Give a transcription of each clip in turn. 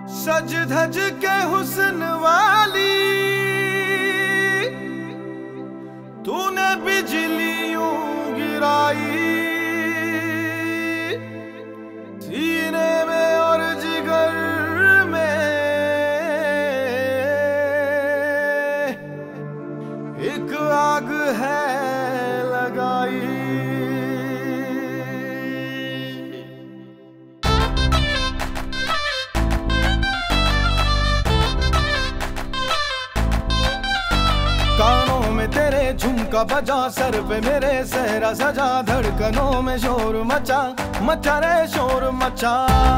सज धज के हुस्न वाली तूने बिजलियों गिराई सीने में और जिगर में एक आग है लगाई। कानों में तेरे झुमका बजा, सर पे मेरे सहरा सजा, धड़कनों में शोर मचा मचा रे शोर मचा।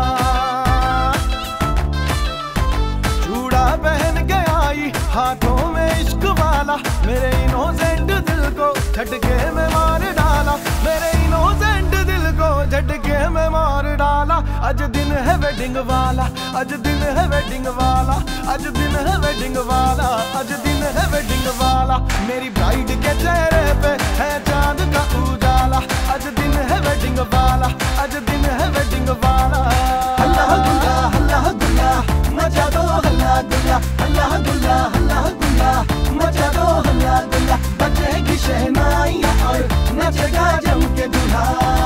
चूड़ा पहन के आई हाथों में इश्क वाला, मेरे इनोसेंट दिल को झटके में मार डाला, मेरे इनोसेंट दिल को झटके में मार डाला। आज दिन है वेडिंग वाला, आज दिन है वेडिंग वाला, आज दिन है वेडिंग वाला, आज दिन है वेडिंग वाला। मेरी ब्राइड के चेहरे पे है चांद का उजाला, आज दिन है वेडिंग वाला, आज दिन है वेडिंग वाला। अल्लाह दुल्ला अल्लाह दुल्ला मचा दो अल्लाह दुल्ला, अल्लाह दुल्ला अल्लाह दुल्ला मचा दो अल्लाह दुल्ला। बजेगी शहनाइयाँ और नचेगा जम के दूल्हा।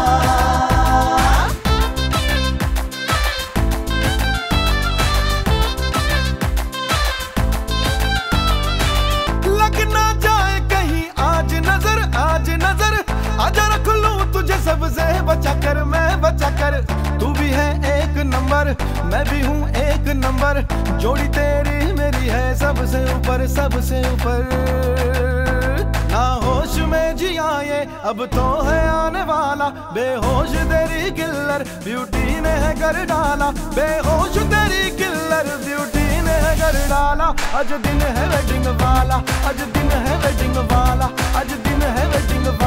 आजा रख लूं तुझे सबसे बचा कर, मैं बचा कर। तू भी है एक नंबर, मैं भी हूँ एक नंबर, जोड़ी तेरी मेरी है सबसे ऊपर सबसे ऊपर। ना होश में जिया ये अब तो है आने वाला, बेहोश तेरी किल्लर ब्यूटी ने है कर डाला, बेहोश तेरी किल्लर ब्यूटी ने है कर डाला। आज दिन है वेडिंग वाला, आज दिन है वेडिंग वाला, आज दिन है वेडिंग वाला।